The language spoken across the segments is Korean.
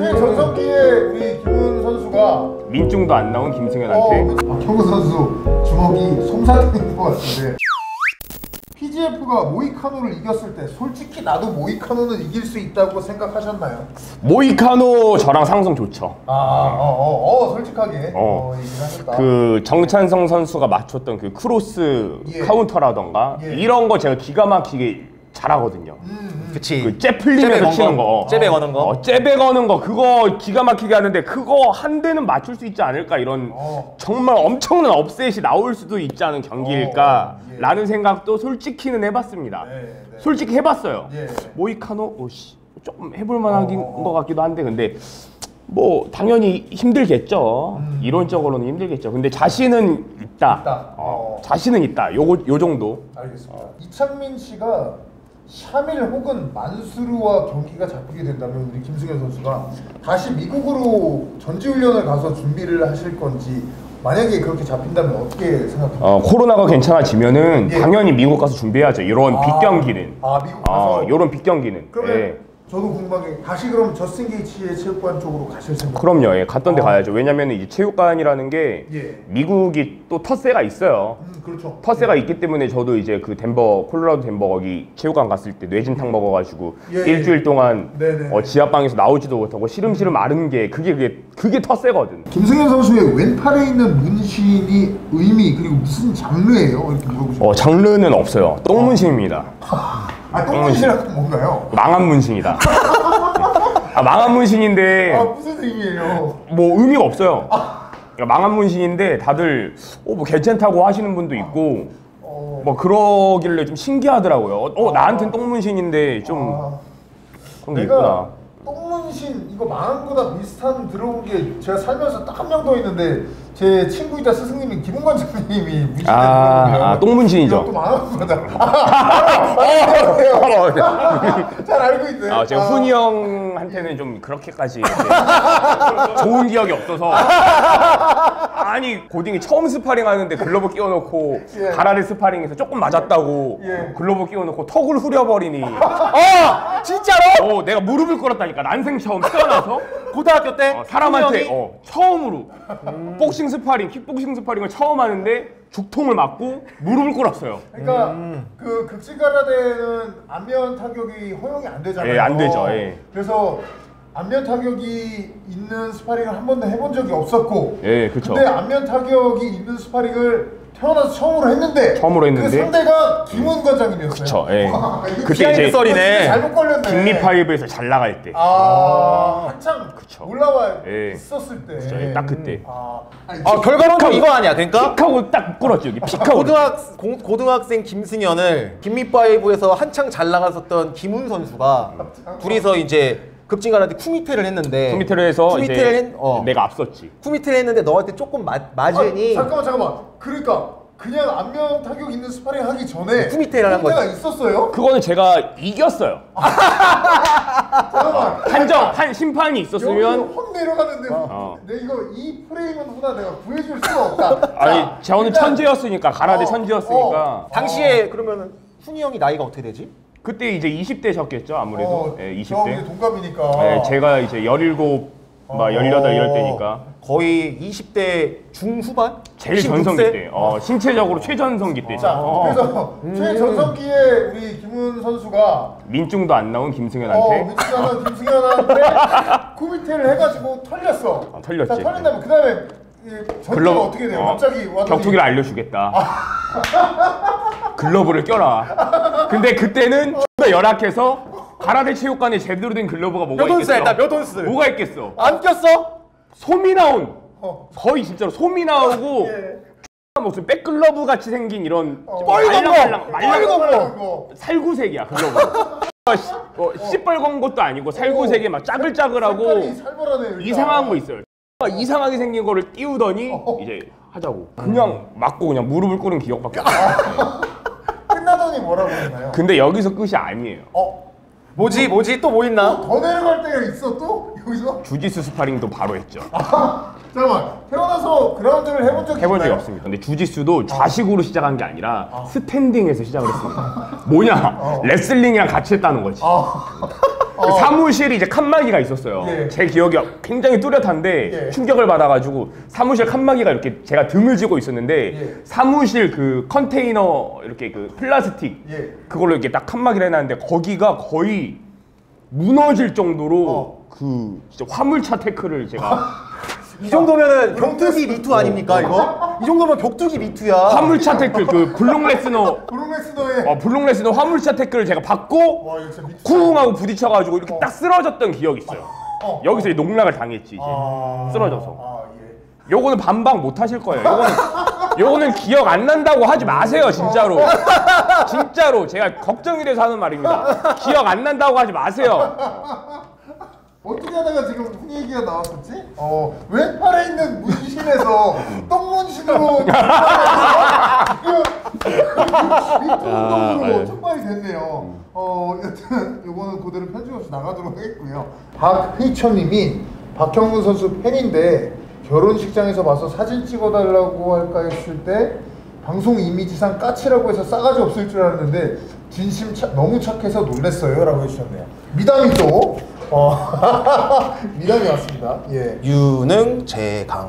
최전성기에 우리 김훈 선수가 민중도 안 나온 김승현한테 박형우 선수 주먹이 솜사탕인 것 같은데 PGF가 모이카노를 이겼을 때 솔직히 나도 모이카노는 이길 수 있다고 생각하셨나요? 모이카노 저랑 상성 좋죠. 솔직하게 얘기를 하셨다. 그 정찬성 선수가 맞췄던 그 크로스 카운터라던가 이런 거 제가 기가 막히게 잘하거든요. 그치. 그 째풀리면서 치는 거, 째배 거는 거, 째배 거는 거 그거 기가 막히게 하는데 그거 한 대는 맞출 수 있지 않을까 이런 정말 엄청난 업셋이 나올 수도 있지 않은 경기일까 라는 생각도 솔직히는 해봤습니다. 솔직히 해봤어요. 모이카노 조금 해볼 만한 것 같기도 한데 근데 뭐 당연히 힘들겠죠. 이론적으로는 힘들겠죠. 근데 자신은 있다. 자신은 있다. 요 정도. 알겠습니다. 이창민 씨가 샤밀 혹은 만수르와 경기가 잡히게 된다면 우리 김승현 선수가 다시 미국으로 전지훈련을 가서 준비를 하실 건지 만약에 그렇게 잡힌다면 어떻게 생각하세요? 코로나가 괜찮아지면은 당연히 미국 가서 준비해야죠. 이런 빅 경기는. 미국 가서? 이런 빅 경기는. 그러면 저도 궁금한 게 다시 그럼 저스틴 게이츠의 체육관 쪽으로 가실 생각? 그럼요. 갔던 데 가야죠. 왜냐면 이제 체육관이라는 게 미국이 또 텃세가 있어요. 그렇죠. 텃세가 있기 때문에 저도 이제 그 덴버, 콜로라도 덴버 거기 체육관 갔을 때 뇌진탕 먹어가지고 일주일 동안 지하방에서 나오지도 못하고 시름시름 마른 게 그게 텃세거든. 김승현 선수의 왼팔에 있는 문신이 의미 그리고 무슨 장르예요? 이렇게 물어보시면 장르는 없어요. 똥문신입니다. 똥문신이라고 뭔가요? 망한 문신이다. 망한 문신인데 무슨 의미예요? 뭐 의미가 없어요. 망한 문신인데 다들 뭐 괜찮다고 하시는 분도 있고 뭐 그러길래 좀 신기하더라고요. 나한텐 똥문신인데 좀 그런 게 있구나. 똥문신 이거 망한 거다 비슷한 들어온 게 제가 살면서 딱 한 명 더 있는데 제 친구이자 스승님인 김은관 장님이 문신했거든요. 똥문신이죠. 또 망한 거다. 잘 알고 있네. 제가 훈이 형한테는 좀 그렇게까지 좋은 기억이 없어서 아니 고딩이 처음 스파링 하는데 글러브 끼워놓고 가라데 스파링에서 조금 맞았다고 글러브 끼워놓고 턱을 후려버리니 진짜로? 내가 무릎을 꿇었다니까. 난생 처음 태어나서 고등학교 때 사람한테 처음으로 복싱 스파링, 킥복싱 스파링을 처음 하는데 죽통을 맞고 무릎을 꿇었어요. 그러니까 그 극진가라데는 안면 타격이 허용이 안 되잖아요. 안 되죠. 그래서 안면 타격이 있는 스파링을 한 번도 해본 적이 없었고 그쵸. 근데 안면 타격이 있는 스파링을 태어나서 처음으로 했는데 그 상대가 김훈 관장님이었어요. 그쵸. 그때 이제 썰이네. 잘못 걸렸네. 김미5에서 잘 나갈 때. 한창 올라와 있었을 때. 그쵸. 딱 그때. 결과론은 이거 아니야. 그러니까 픽하고 딱 꿇었죠. 여기 픽하고. 고등학생 김승현을 김미5에서 한창 잘 나갔었던 김훈 선수가 둘이서 이제 급진가라데 쿠미테를 했는데 쿠미테를 해서 이제 내가 앞섰지. 쿠미테를 했는데 너한테 조금 맞으니 잠깐만 그러니까 그냥 안면 타격 있는 스파링 하기 전에 쿠미테를 한 거야. 있었어요? 그거는 제가 이겼어요. 잠깐만 한 심판이 있었으면 확 내려가는데 내가 이 프레임은 후나 내가 구해줄 수가 없다. 아니 저는 천재였으니까 가라데 천재였으니까 당시에 그러면 훈이 형이 나이가 어떻게 되지? 그때 이제 20대셨겠죠 아무래도. 20대. 동갑이니까. 제가 이제 17, 18 이럴 때니까 거의 20대 중후반? 제일 전성기 때. 신체적으로 최전성기 때. 그래서 최전성기에 우리 김훈 선수가 민중도 안 나온 김승현한테 김승현한테 쿠미테를 해가지고 털렸어. 털렸지. 자, 털린 다음에 그 다음에 전투가 어떻게 돼요? 갑자기 와서 격투기를 알려주겠다. 글러브를 껴라. 근데 그때는 X가 열악해서 가라데 체육관에 제대로 된 글러브가 뭐가 있겠어? 몇 온스? 뭐가 있겠어? 안 꼈어? 솜이 나온 거의 진짜로 솜이 나오고 무슨 백글러브 같이 생긴 이런 말랑말랑 살구색이야 글러브. 시뻘건 것도 아니고 살구색에 막 짜글짜글하고 이상한 거 있어요. 이상하게 생긴 거를 띄우더니 이제 하자고 그냥 맞고 그냥 무릎을 꿇은 기억밖에 없어요. 끝나더니 뭐라고 했나요? 근데 여기서 끝이 아니에요. 뭐지 또 뭐 있나? 더 내려갈 때가 있어 또? 여기서? 주짓수 스파링도 바로 했죠. 잠깐만 태어나서 그라운드를 해본 적이 있나요? 없습니다. 근데 주짓수도 좌식으로 시작한 게 아니라 스탠딩에서 시작을 했습니다. 뭐냐? 레슬링이랑 같이 했다는 거지. 그 사무실이 이제 칸막이가 있었어요. 예. 제 기억이 굉장히 뚜렷한데 예. 충격을 받아가지고 사무실 칸막이가 이렇게 제가 등을 지고 있었는데 예. 사무실 그 컨테이너 이렇게 그 플라스틱 예. 그걸로 이렇게 딱 칸막이를 해놨는데 거기가 거의 무너질 정도로 그 진짜 화물차 태클을 제가 이 정도면은 격투기 미투 아닙니까 이거? 이 정도면 격투기 미투야. 화물차 태클 그 블록 레스너 브룩레스너의 블록 레스너 화물차 태클을 제가 받고 와 이거 진짜 미쳤다. 쿵 하고 부딪혀가지고 이렇게 딱 쓰러졌던 기억이 있어요. 여기서 이제 농락을 당했지 이제 쓰러져서. 예. 요거는 반박 못 하실 거예요. 요거는 기억 안 난다고 하지 마세요, 진짜로. 진짜로 제가 걱정이 돼서 하는 말입니다. 기억 안 난다고 하지 마세요. 어떻게 하다가 지금 훈 얘기가 나왔었지? 왜 팔에 있는 문신에서 똥문신으로 밑으로 촉발이 됐네요. 여튼 요거는 그대로 편집 없이 나가도록 하겠고요. 박희천님이 박형근 선수 팬인데 결혼식장에서 봐서 사진 찍어달라고 할까 했을 때 방송 이미지상 까치라고 해서 싸가지 없을 줄 알았는데 진심 너무 착해서 놀랬어요 라고 해주셨네요. 미담이 또 미담이 왔습니다. 예. 유능 재강.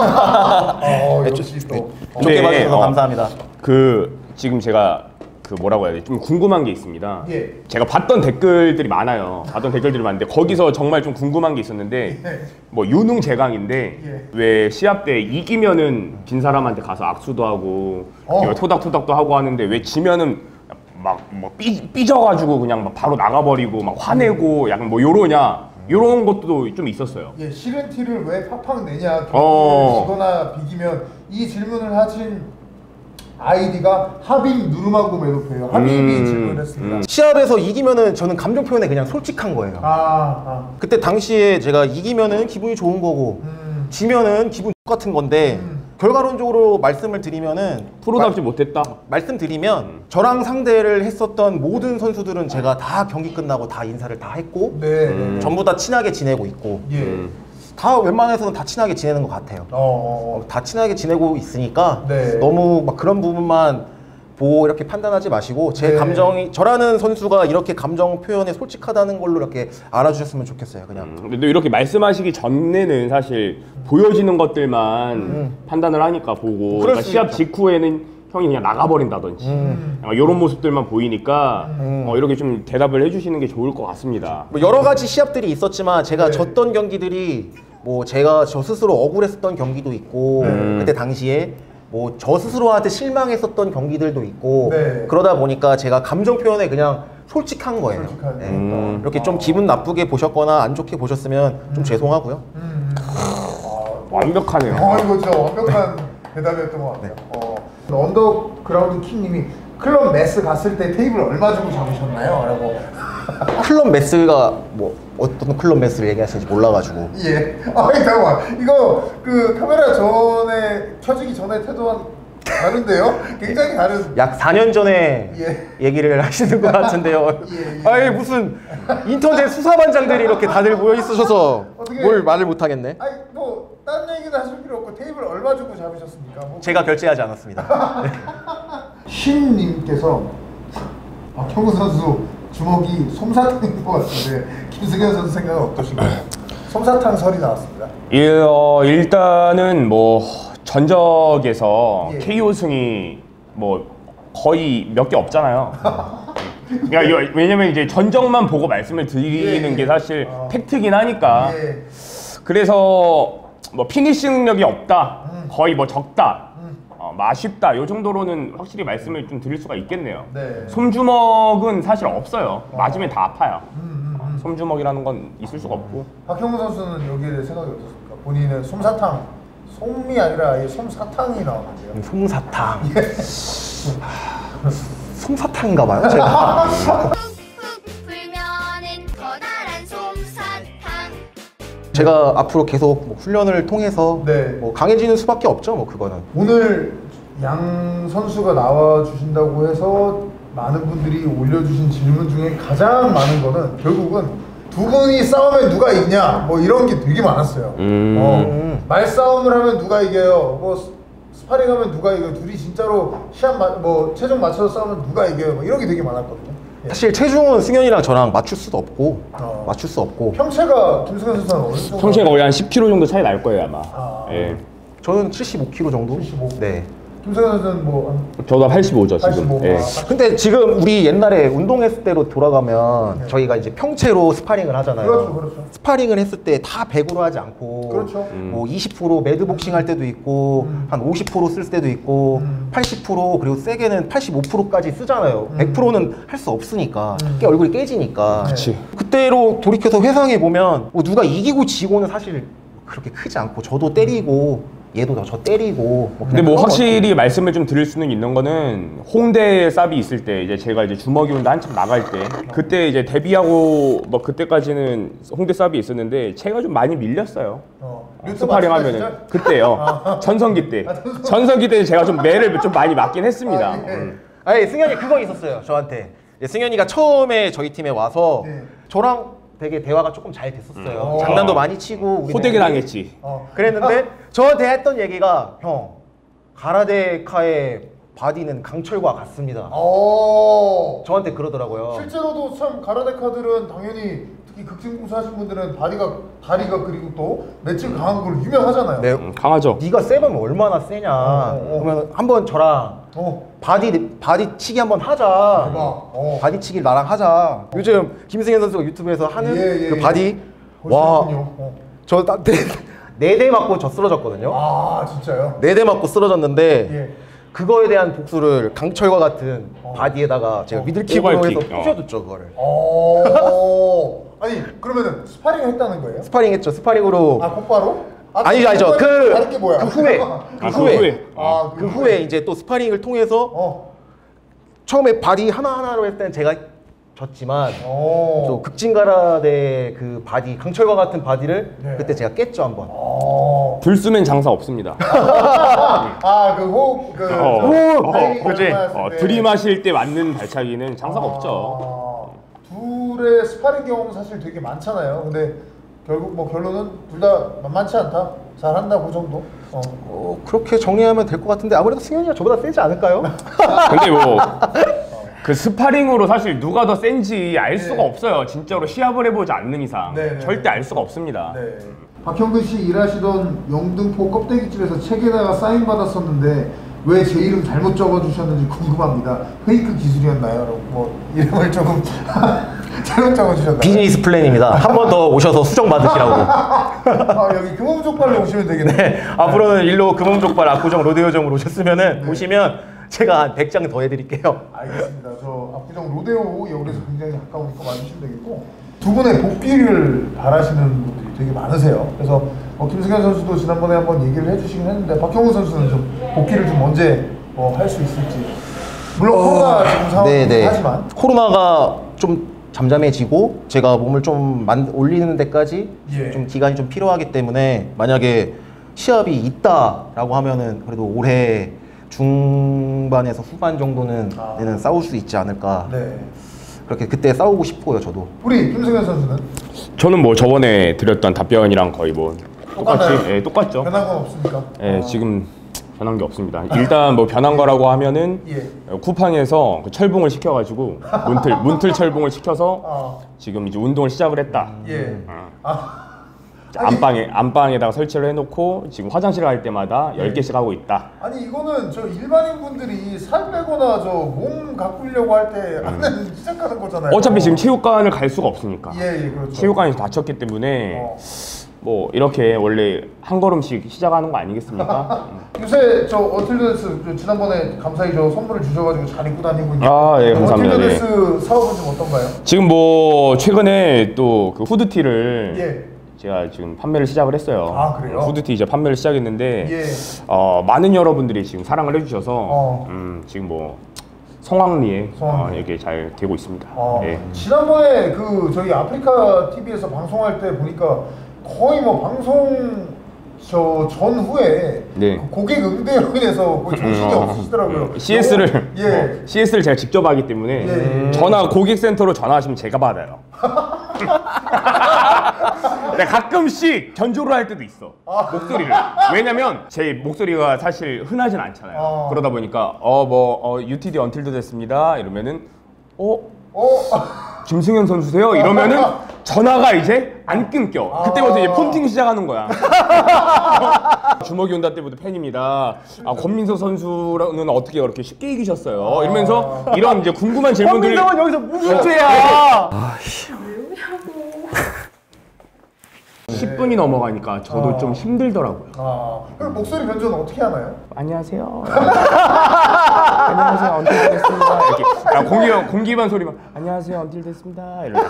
역시 또 좋게 봐주셔서 감사합니다. 그 지금 제가 그 뭐라고 해야 돼? 좀 궁금한 게 있습니다. 예. 제가 봤던 댓글들이 많아요. 봤던 댓글들이 많은데 거기서 정말 좀 궁금한 게 있었는데 뭐 유능 재강인데 왜 시합 때 이기면은 진 사람한테 가서 악수도 하고 토닥토닥도 하고 하는데 왜 지면은 막 뭐 삐져가지고 그냥 막 바로 나가버리고 막 화내고 약간 뭐 요러냐 요런 것도 좀 있었어요. 예, 싫은 티를 왜 팍팍 내냐 경기를 지거나 비기면 이 질문을 하신 아이디가 하빈 누르마고 메로페예요. 하빈이 질문을 했습니다. 시합에서 이기면은 저는 감정 표현에 그냥 솔직한 거예요. 그때 당시에 제가 이기면은 기분이 좋은 거고 지면은 기분 같은 건데 결과론적으로 말씀을 드리면은 프로답지 못했다. 말씀드리면 저랑 상대를 했었던 모든 선수들은 제가 다 경기 끝나고 다 인사를 다 했고 전부 다 친하게 지내고 있고 다 웬만해서는 다 친하게 지내는 것 같아요. 다 친하게 지내고 있으니까 너무 막 그런 부분만 보고 이렇게 판단하지 마시고 제 감정이 저라는 선수가 이렇게 감정 표현에 솔직하다는 걸로 이렇게 알아주셨으면 좋겠어요. 그냥. 근데 이렇게 말씀하시기 전에는 사실 보여지는 것들만 판단을 하니까 보고 그러니까 시합 직후에는 형이 그냥 나가버린다든지 이런 모습들만 보이니까 이렇게 좀 대답을 해주시는 게 좋을 것 같습니다. 뭐 여러 가지 시합들이 있었지만 제가 졌던 경기들이 뭐 제가 저 스스로 억울했었던 경기도 있고 그때 당시에 뭐 저 스스로한테 실망했었던 경기들도 있고 그러다 보니까 제가 감정 표현에 그냥 솔직한 거예요. 이렇게 좀 기분 나쁘게 보셨거나 안 좋게 보셨으면 좀 죄송하고요. 완벽하네요. 이거 진짜 완벽한 대답이었던 것 같아요. 언더그라운드 킹님이 클럽 메스 갔을 때 테이블 얼마 주고 잡으셨나요? 라고. 클럽 메스가 뭐 어떤 클럽 메스를 얘기하시는지 몰라가지고. 예. 잠깐만. 이거 그 카메라 전에 켜지기 전에 태도와는 다른데요? 굉장히 다른. 약 4년 전에 얘기를 하시는 것 같은데요. 아니 무슨 인터넷 수사반장들이 이렇게 다들 모여 있으셔서 뭘 말을 못 하겠네. 아니 뭐 다른 얘기는 하실 필요 없고 테이블 얼마 주고 잡으셨습니까? 뭐. 제가 결제하지 않았습니다. 신님께서 박형근 선수 주먹이 솜사탕인 것 같은데 김승현 선수 생각은 어떠신가요? 솜사탕 설이 나왔습니다. 일단은 뭐 전적에서 KO 승이 뭐 거의 몇 개 없잖아요. 그러니까 왜냐면 이제 전적만 보고 말씀을 드리는 게 사실 팩트긴 하니까. 그래서 뭐 피니시 능력이 없다, 거의 뭐 적다, 아쉽다 요 정도로는 확실히 말씀을 좀 드릴 수가 있겠네요. 솜주먹은 사실 없어요. 맞으면 다 아파요. 솜주먹이라는 건 있을 수가 없고. 박형근 선수는 여기에 대해 생각이 어떻습니까? 본인은 솜사탕, 솜이 아니라 아예 솜사탕이 나왔는데요. 솜사탕. 솜사탕인가 봐요, 제가. 불면은 커다란 솜사탕. 제가 앞으로 계속 뭐 훈련을 통해서 뭐 강해지는 수밖에 없죠, 뭐 그거는. 오늘 양 선수가 나와 주신다고 해서 많은 분들이 올려주신 질문 중에 가장 많은 거는 결국은 두 분이 싸우면 누가 이기냐 뭐 이런 게 되게 많았어요. 말싸움을 하면 누가 이겨요? 뭐 스파링하면 누가 이겨요? 둘이 진짜로 시합 뭐 체중 맞춰서 싸우면 누가 이겨요? 뭐 이런 게 되게 많았거든요. 사실 체중은 승현이랑 저랑 맞출 수도 없고 맞출 수 없고 평체가 김승현 선수는 어느 정도? 평소에 거의 한 10kg 정도 차이 날 거예요 아마. 예. 저는 75kg 정도? 75. 네. 김승현 선수는 뭐 저도 85죠 지금. 85. 예. 근데 지금 우리 옛날에 운동했을 때로 돌아가면 저희가 이제 평체로 스파링을 하잖아요. 그렇죠. 스파링을 했을 때 다 100으로 하지 않고 그렇죠. 뭐 20% 매드복싱 할 때도 있고 한 50% 쓸 때도 있고 80% 그리고 세게는 85%까지 쓰잖아요. 100%는 할 수 없으니까 얼굴이 깨지니까. 그치. 그때로 돌이켜서 회상해 보면 뭐 누가 이기고 지고는 사실 그렇게 크지 않고 저도 때리고 얘도 저 때리고 근데 뭐 확실히 말씀을 좀 드릴 수는 있는 거는 홍대 쌉이 있을 때 이제 제가 이제 주먹이 운동 한참 나갈 때 그때 이제 데뷔하고 뭐 그때까지는 홍대 쌉이 있었는데 제가 좀 많이 밀렸어요. 스파링 하면은 그때요. 전성기 때. 전성기 때는 제가 좀 매를 좀 많이 맞긴 했습니다. 아니 승현이 그거 있었어요 저한테. 승현이가 처음에 저희 팀에 와서 저랑 되게 대화가 조금 잘 됐었어요. 장난도 많이 치고 우리 호되게 당했지. 그랬는데 저한테 했던 얘기가 형 가라데카의 바디는 강철과 같습니다. 저한테 그러더라고요. 실제로도 참 가라데카들은 당연히 특히 극진공수 하신 분들은 다리가 그리고 또 맷집 강한 걸로 유명하잖아요. 네. 강하죠. 네가 세면 얼마나 세냐. 그러면 한번 저랑 바디 치기 한번 하자. 바디 치기 나랑 하자. 요즘 김승현 선수가 유튜브에서 하는 그 바디 와. 저 네 대 맞고 저 쓰러졌거든요. 아 진짜요? 4대 맞고 쓰러졌는데 그거에 대한 복수를 강철과 같은 바디에다가 제가 미들킥으로 해서 부셔줬죠 그거를. 아니 그러면은 스파링 했다는 거예요? 스파링 했죠. 스파링으로. 곧바로? 아니죠. 다른 게 뭐야? 그 후에 이제 또 스파링을 통해서 처음에 바디 하나하나로 했을 때는 제가 졌지만 또 극진가라데 그 바디 강철과 같은 바디를 그때 제가 깼죠 한번. 불 쓰면 장사 없습니다. 그지. 들이마실 때 맞는 발차기는 장사가 없죠. 둘의 스파링 경험 사실 되게 많잖아요. 근데 결국 뭐 결론은 둘 다 만만치 않다. 잘한다 그 정도. 그렇게 정리하면 될 것 같은데 아무래도 승현이가 저보다 세지 않을까요? 근데 뭐 그 스파링으로 사실 누가 더 센지 알 수가 없어요. 진짜로 시합을 해보지 않는 이상 절대 알 수가 없습니다. 박형근 씨 일하시던 영등포 껍데기집에서 책에다가 사인 받았었는데 왜 제 이름 잘못 적어주셨는지 궁금합니다. 페이크 기술이었나요? 뭐 이름을 조금 잘못 적어주셨나요? 비즈니스 플랜입니다. 한 번 더 오셔서 수정 받으시라고. 여기 금음족발로 오시면 되겠네요. 네, 앞으로는 일로 금음족발 압구정 로데오점으로 오셨으면은 오시면 제가 한 100장 더 해드릴게요. 알겠습니다. 저 압구정 로데오 여기서 굉장히 가까우니까 와주시면 되겠고 두 분의 복귀를 바라시는 분들이 되게 많으세요. 그래서 김승현 선수도 지난번에 한번 얘기를 해주시긴 했는데 박형훈 선수는 좀 복귀를 좀 언제 할 수 있을지 물론 코로나 지금 상황이긴 하지만 코로나가 좀 잠잠해지고 제가 몸을 좀 올리는 데까지 좀 기간이 좀 필요하기 때문에 만약에 시합이 있다라고 하면은 그래도 올해 중반에서 후반 정도는 싸울 수 있지 않을까. 그렇게 그때 싸우고 싶고요, 저도. 우리 김승현 선수는? 저는 뭐 저번에 드렸던 답변이랑 거의 뭐 똑같이 똑같죠. 변한 건 없습니까? 지금 변한 게 없습니다. 일단 뭐 변한 거라고 하면은 쿠팡에서 그 철봉을 시켜가지고 문틀 철봉을 시켜서 지금 이제 운동을 시작을 했다. 안방에다가 설치를 해놓고 지금 화장실 갈 때마다 10개씩 하고 있다. 아니 이거는 저 일반인 분들이 살 빼거나 저 몸 가꾸려고 할 때 하는 시작하는 거잖아요. 어차피 지금 체육관을 갈 수가 없으니까. 그렇죠. 체육관이 닫혔기 때문에 뭐 이렇게 원래 한 걸음씩 시작하는 거 아니겠습니까? 요새 저 어틸드스 지난번에 감사히 저 선물을 주셔가지고 잘 입고 다니고 있는데 감사합니다. 어틸드스 사업은 좀 어떤가요? 지금 뭐 최근에 또 그 후드티를 제가 지금 판매를 시작을 했어요. 그래요? 후드티 이제 판매를 시작했는데 많은 여러분들이 지금 사랑을 해주셔서 지금 뭐 성황리에 이게 잘 되고 있습니다. 지난번에 그 저희 아프리카 TV에서 방송할 때 보니까 거의 뭐 방송 저 전후에 그 고객 응대로 인해서 거의 정신이 없으시더라고요. CS를 제가 직접 하기 때문에 고객센터로 전화하시면 제가 받아요. 가끔씩 견조를 할 때도 있어. 목소리를. 왜냐면 제 목소리가 사실 흔하진 않잖아요. 그러다 보니까 UTD 언틸도 됐습니다. 이러면은 김승현 선수세요? 이러면은 전화가 이제 안 끊겨. 그때부터 이제 폰팅 시작하는 거야. 주먹이 온다 때부터 팬입니다. 권민석 선수는 어떻게 그렇게 쉽게 이기셨어요? 이러면서 이런 이제 궁금한 질문들이. 권민석은 여기서 무슨 죄야? 10분이 넘어가니까 저도 좀 힘들더라고요. 그럼 목소리 변조는 어떻게 하나요? 안녕하세요. 안녕하세요. 언틸 됐습니다. 이렇게 공기반 소리만 안녕하세요. 언틸 됐습니다. 이렇게.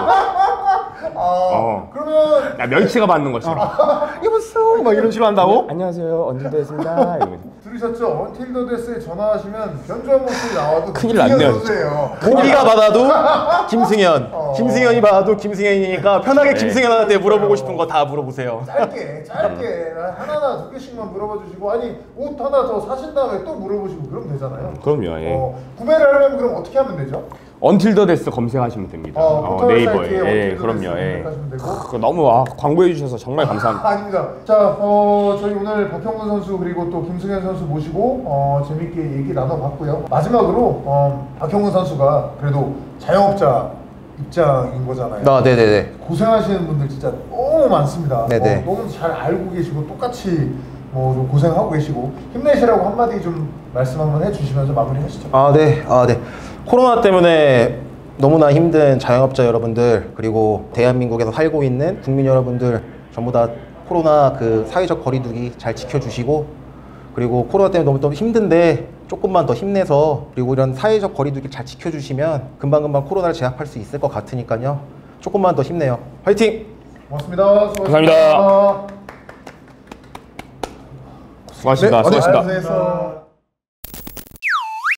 그러면 멸치가 받는 것처럼. 여보세요? 막 이런 식으로 한다고? 안녕하세요. 언틸 됐습니다. 이러면서. 들으셨죠? 언틸 더 데스에 전화하시면 변조한 목소리 나와도 큰일 났네요, 선수예요. 고기가 받아도 김승현, 김승현이 받아도 김승현이니까 편하게 김승현한테 물어보고 싶은 거 다 물어보세요. 짧게 하나나 두 개씩만 물어봐 주시고, 아니 옷 하나 더 사신 다음에 또 물어보시고 그러면 되잖아요. 그럼요. 예. 구매를 하려면 그럼 어떻게 하면 되죠? 언틸 더 데스 검색하시면 됩니다. 네이버에. 예, 그럼요. 예. 너무 광고해 주셔서 정말 감사합니다. 아닙니다. 자, 저희 오늘 박형근 선수 그리고 또 김승현 선수 모시고 재밌게 얘기 나눠봤고요. 마지막으로 박형근 선수가 그래도 자영업자 입장인 거잖아요. 네네네. 고생하시는 분들 진짜 너무 많습니다. 네네. 너무 잘 알고 계시고 똑같이 좀 고생하고 계시고 힘내시라고 한마디 좀 말씀 한번 해주시면서 마무리하시죠. 네. 코로나 때문에 너무나 힘든 자영업자 여러분들, 그리고 대한민국에서 살고 있는 국민 여러분들 전부 다 코로나 그 사회적 거리두기 잘 지켜주시고, 그리고 코로나 때문에 너무 힘든데 조금만 더 힘내서, 그리고 이런 사회적 거리두기 잘 지켜주시면 금방금방 코로나를 제압할 수 있을 것 같으니까요. 조금만 더 힘내요. 화이팅! 고맙습니다. 감사합니다. 수고하셨습니다. 수고하셨습니다.